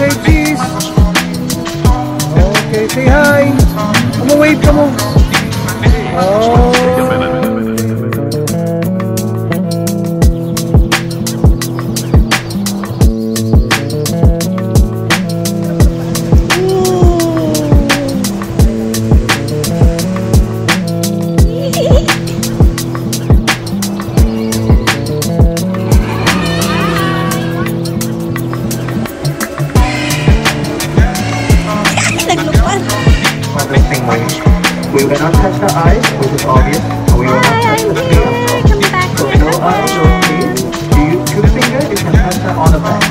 Okay, cheese. Okay, say hi. Come on, wave, come on. Oh. We will not touch the eyes, which is obvious. We will not touch the feet. So no eyes, no feet. Do you two fingers? You can touch them on the back.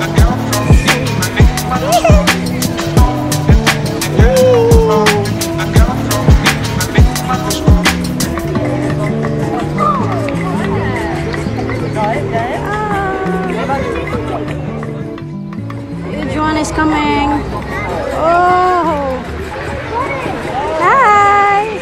Huge one is coming. Oh. Hi.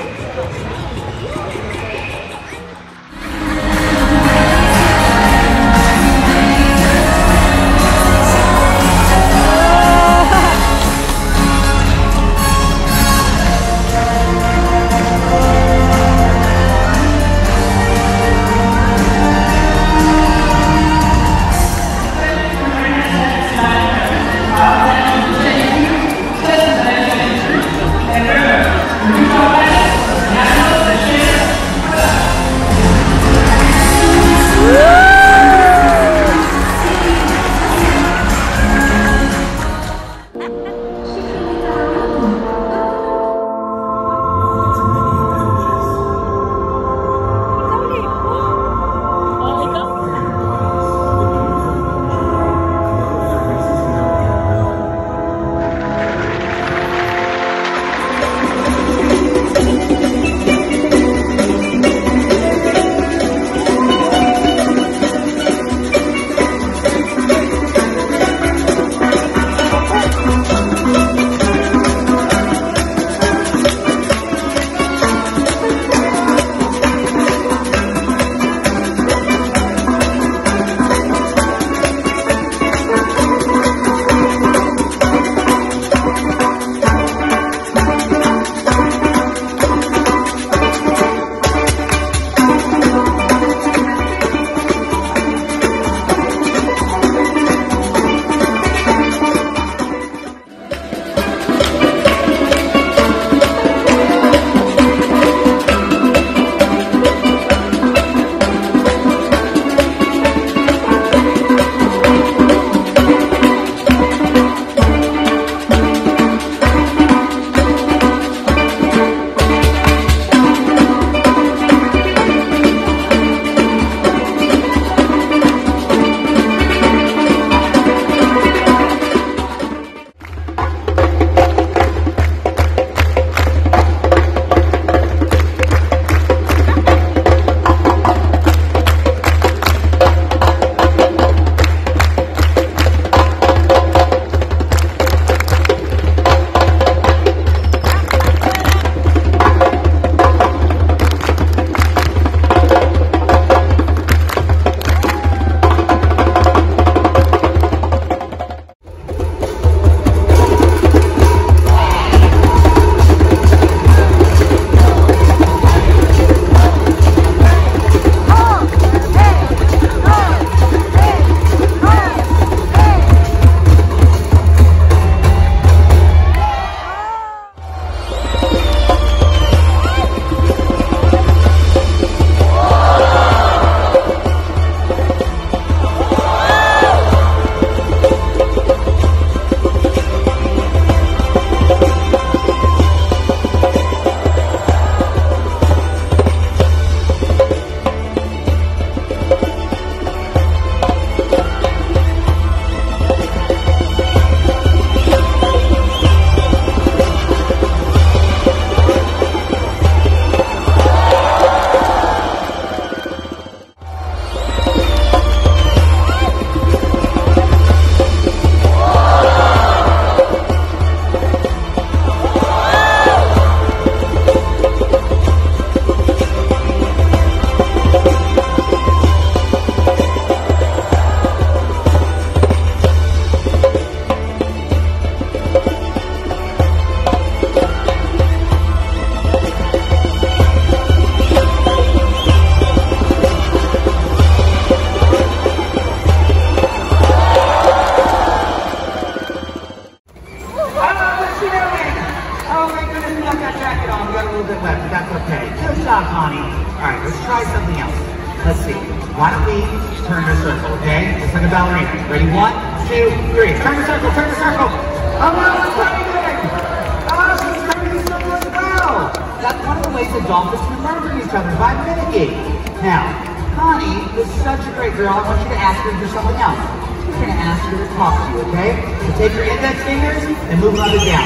Why don't we turn a circle, okay? Just like a ballerina. Ready? 1, 2, 3. Turn the circle, turn the circle. Oh no, it's turning! Oh, she's turning the circle as well. That's one of the ways that dolphins can learn from each other, by mimicking. Now, Connie is such a great girl. I want you to ask her to do something else. You're going to ask her to talk to you, okay? So take your index fingers and move them up and down.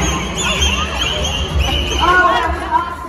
Oh, that's awesome!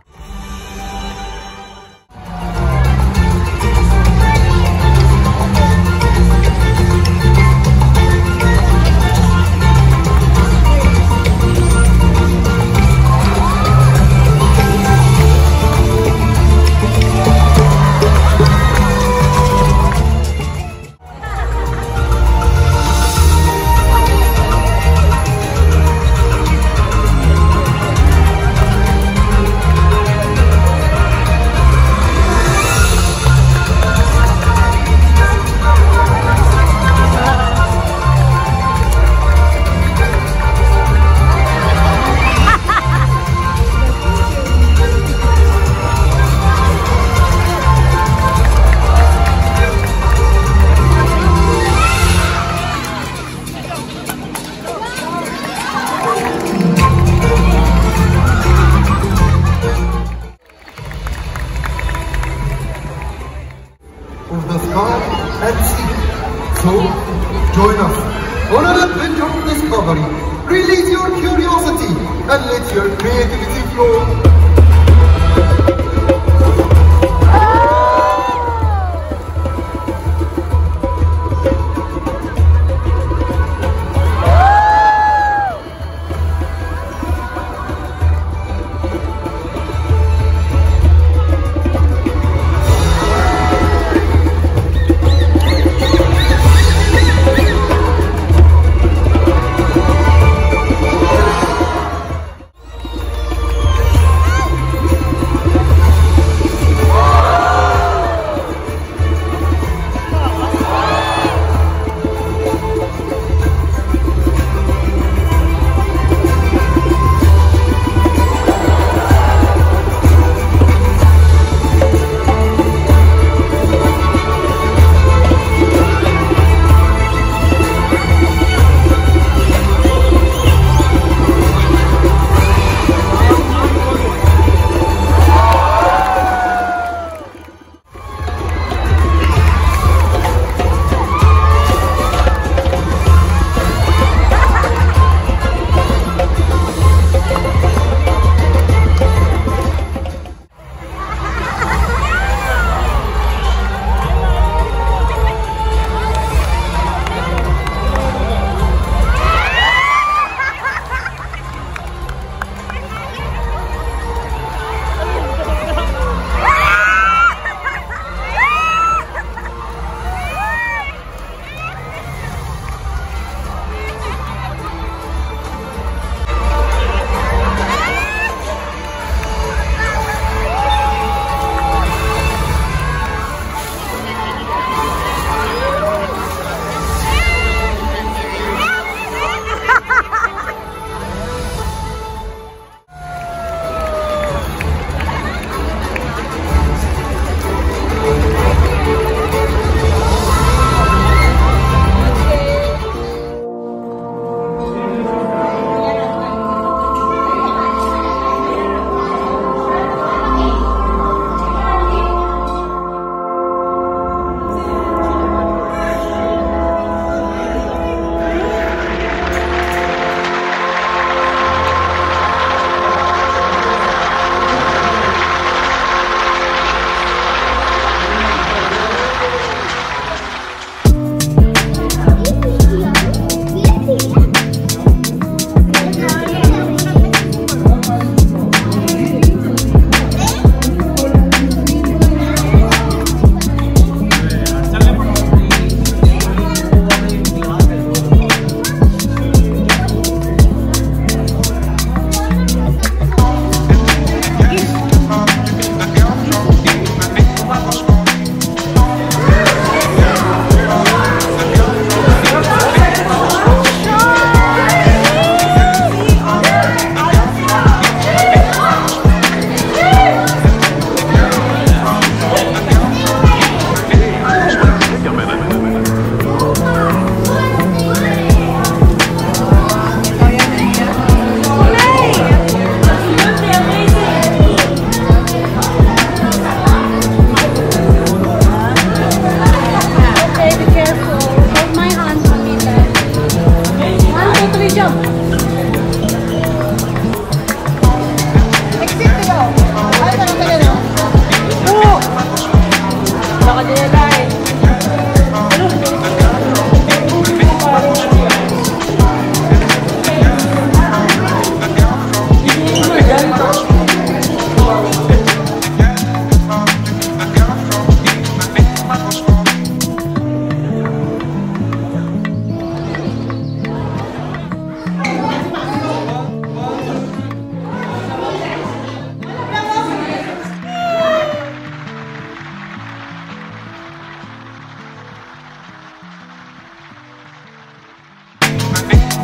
Of the sky and sea. So, join us on an adventure of discovery. Release your curiosity and let your creativity flow.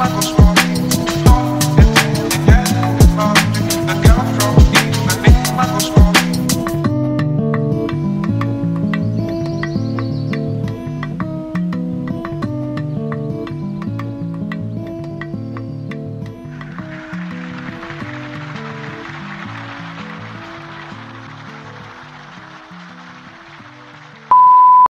Vamos.